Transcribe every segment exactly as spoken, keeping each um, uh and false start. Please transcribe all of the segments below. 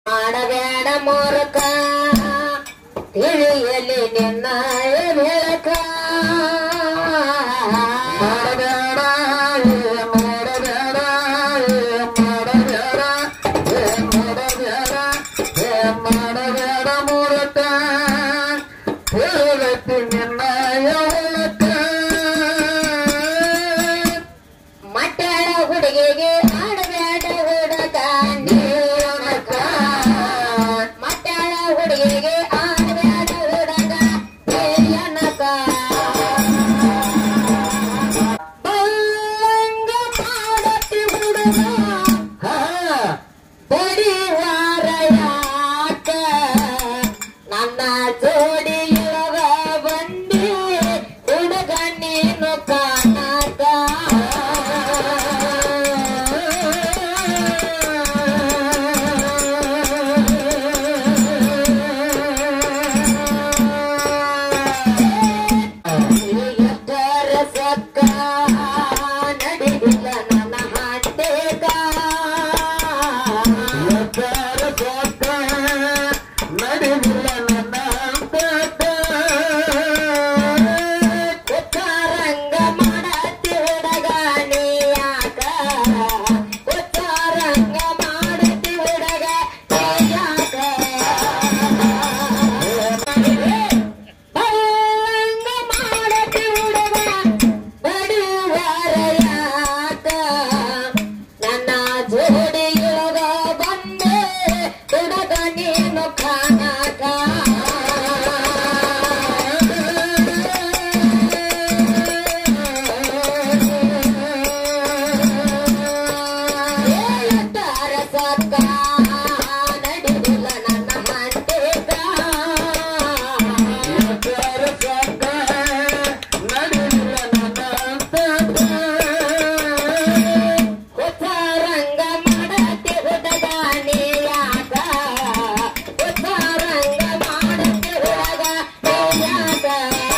ಮಾಡಬೇಡ ಮೂರ್ಖ ತಿಳಿಯಲಿ ನಿನ್ನ ಬೆಳಕ ಮಾಡಬೇಡ ಮಾಡಬೇಡ ಮಾಡಬೇಡ ಮಾಡಬೇಡ ಮಾಡಬೇಡ ಮೂರ್ಖ ತಿಳಿಯಲಿ ನಿನ್ನ ಬೆಳಕ ಮಟ್ಟಳ ಹುಡುಗಿಗೆ ಆಡಬೇಡ ಹುಡುಗ ಹುಡುಗಿಗೆ ಆಡಬೇಡ ಹುಡುಗ ಏನಕ ಬಲ್ಲಂಗ ಮಾಡತಿ ಹುಡುಗ ಬಡಿವಾರ ಯಾಕ ನನ್ನ ಜೋಡಿ ಇವಾಗ ಬಂದಿ ಹುಡುಗ ನೀನು ಕಾಣಕ ನಡಿದಿಲ್ಲ ನನ್ನ ಹಟ್ಟೆಗ ನಡಿದಿಲ್ಲ ನನ್ನ ಉಚ್ಚಾರಂಗ ಮಾಡತಿ ಹುಡುಗ ನೀಯಾಕ ಉಚ್ಚಾರಂಗ ಮಾಡತಿ ಹುಡುಗ ನೀಯಾಕ ಬಲ್ಲಂಗ ಮಾಡತಿ ಹುಡುಗ ನನ್ನ ಜೋಡಿ ಇವಾಗ ಬಂದೆ ಹುಡುಗ ನೀನು ಕಾಣಕ ರಸಕ್ಕ ನಡಿದಿಲ್ಲ ನನ್ನ ಹಟ್ಟೆಗ ನಡಿದಿಲ್ಲ ನನ್ನ ಉಚ್ಚಾರಂಗ ಮಾಡತಿ ಹುಡುಗ ನೀಯಾಕ ಉಚ್ಚಾರಂಗ ಮಾಡತಿ ಹುಡುಗ ನೀಯಾಕ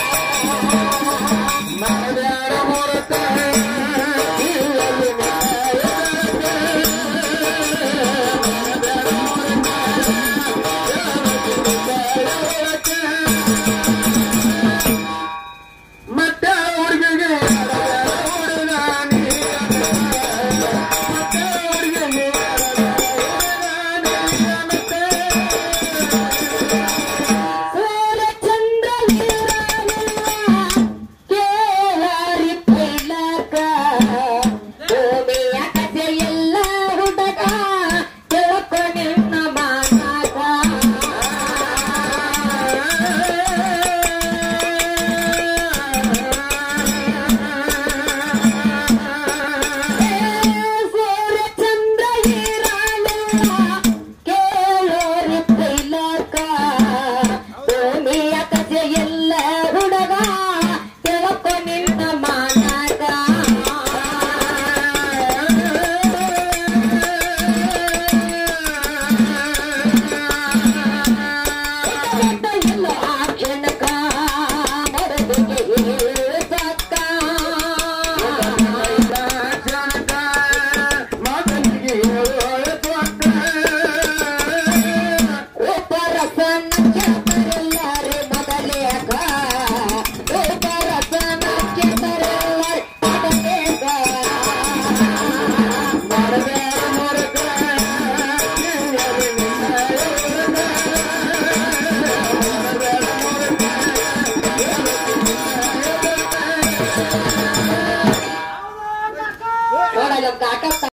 ಮಾಡಬೇಡ ಮೂರ್ಖ ಮತ್ತೆ ಹುಡುಗಿಗೆ ಸೂರ್ಯಚಂದ್ರ ಕೇಳರಿ ಪೈಲಕ ಭೂಮಿಯ ಕಥೆ ಎಲ್ಲ ಹುಡುಗ ತಿಳ್ಕೊ ನಿನ್ನ ಮಾನಕ ಸೂರ್ಯಚಂದ್ರ ಇರಲಿಲ್ಲ ಕೇಳೋರಿ ಪೈಲಕ ಭೂಮಿಯ ಕಥೆ ಎಲ್ಲ ಹುಡುಗ ತಿಳ್ಕೊ ನಿನ್ನ ಮಾನಕ ಎಲ್ಲ ಜನಕ ಮರದಿಗೆ ಸಕ್ಕ ಉಪರಸನ ಕೆತ್ತರೆಲ್ಲರೆ ಮೊದಲೇಕ ಉಪರಸನ ಕೆತ್ತರೆಲ್ಲರೆ ಮೊದಲೇಕ ಮಾಡಬೇಡ ಮೂರ್ಖ ನೋಡಲ್ಲ ಕಾಟ